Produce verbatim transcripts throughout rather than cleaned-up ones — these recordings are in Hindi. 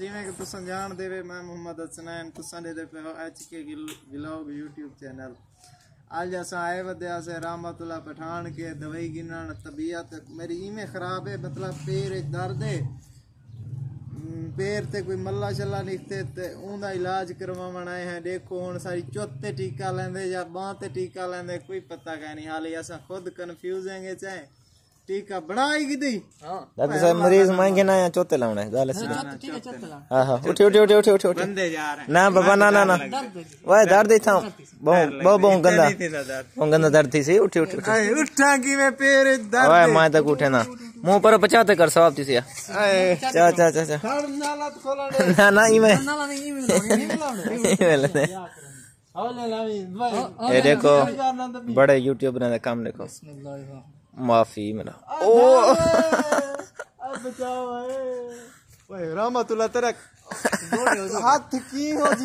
जिवें कि तुसां जान देवे मैं मोहम्मद हसनैन तुसां दे पे हो एच के व्लॉग यूट्यूब चैनल। आज असां आए वदे से रहमतुल्लाह पठान के दवाई गिनन तबीयत मेरी इवें खराब है मतलब पैर दर्द है पैर ते कोई मल्ला शल्ला निकते ते उनका इलाज करवावन आए हैं। देखो हुण सारी चौथे टीका लेंदे या बांह ते टीका लेंदे कोई पता कह नहीं हाली असां खुद कन्फ्यूज हैं चाहे टीका बनाई की दी। हां डॉक्टर साहब मरीज मांगे ना या चौथे लावना है गाल सीधा। ठीक है चौथे ला। हां हां उठ उठ उठ उठ उठ बंदे जा रहे हैं ना बाबा ना ना ना ओए दर्द था बहुत बहुत बहुत गंदा बहुत गंदा दर्द थी सी उठ उठ उठा की मैं पैर दर्द ओए मैं तक उठे ना मुंह पर पचाते कर सवाब थी सिया चा चा चा चा नाला खोलने ना ना ई में नाला नहीं में ये देखो बड़े यूट्यूबर ने काम देखो माफी मेरा ओ बचाओ ओए रहमतुल्लाह तरक हाथ की हो जी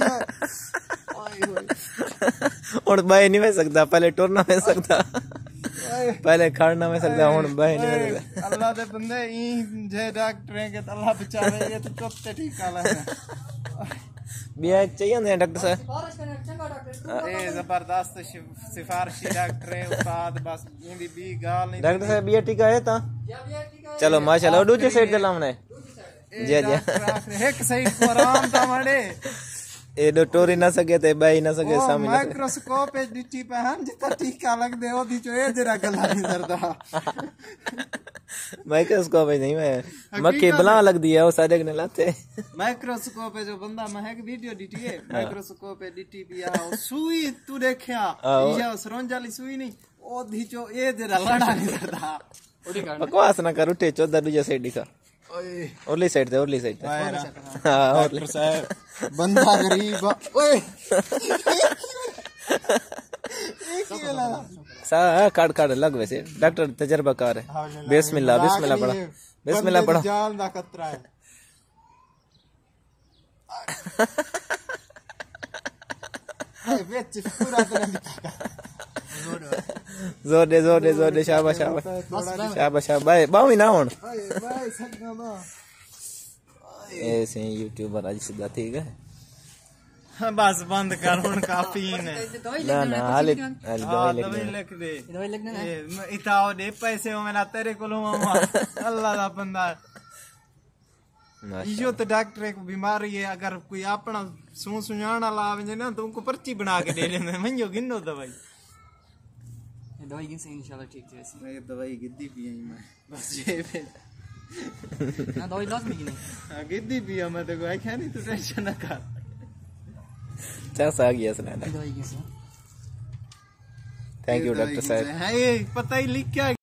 और बाय नहीं में सकता पहले टुरना में सकता पहले खड़ना में सकता हूं बाय नहीं में सकता। अल्लाह दे बंदे ई जे डॉक्टर हैं के अल्लाह बचावे ये तो चौथे टीका ला बिया चाहिए ना डॉक्टर साहब ए जबरदस्त सिफारिशी डॉक्टर है उस्ताद बस इंदी बी गाल नहीं डॉक्टर साहब बिया टीका है ता चलो माशाल्लाह दूसरी साइड ते लावना है जी जी एक साइड को आराम ता मड़े ए दो टोरी ना सके ते बाई ना सके सामने माइक्रोस्कोप ए डिटी पे हम जिता टीका लग दे ओदी जो ए जरा गला नहीं करदा माइक्रोस्कोप नहीं मैं मक्खी बला लग दिया वो सारे ने लाते माइक्रोस्कोप है जो बंदा महक वीडियो डीटी है माइक्रोस्कोप है डीटी पिया सुई तू देखया ये सरोंज वाली सुई नहीं ओदी जो ए जरा लड़ा नहीं करदा बकवास ना कर उठे चौदह दूसरी साइड दिखा ओए ओरली साइड से ओरली साइड से हां डॉक्टर साहब बंदा गरीब ओए सा काट काट लग वैसे डॉक्टर तजर्बाकार है बिस्मिल्लाह बिस्मिल्लाह पढ़ा बिस्मिल्लाह पढ़ा जान दा खतरा है ए वेच पूरा तरह जोर दे जोर दे जोर दे शाबाश शाबाश शाबाश बाय बावी ना हुन बाय सकना ना ऐसे यूट्यूबर आज सीधा ठीक है बस बंद कर हुन काफी ने ना ना हाले दवाई लिख दे दवाई लिखना है इताओ दे पैसे हो मेरा तेरे कोलो मामा अल्लाह दा बंदा यो तो डॉक्टर एक बीमारी है अगर कोई अपना सू सुनाना ला वने ना तो उनको पर्ची बना के दे देंगे मंजो गिनो दवाई दवाई गिन से इंशाल्लाह ठीक जैसी मैं दवाई गिद्दी पी आई मैं बस ये ना दवाई लास्ट में गिनी हां गिद्दी पी मैं तो कोई क्या नहीं तू टेंशन ना कर चस आ गया सुना दवाई गिन से थैंक यू डॉक्टर साहब हां ये पता ही लिख क्या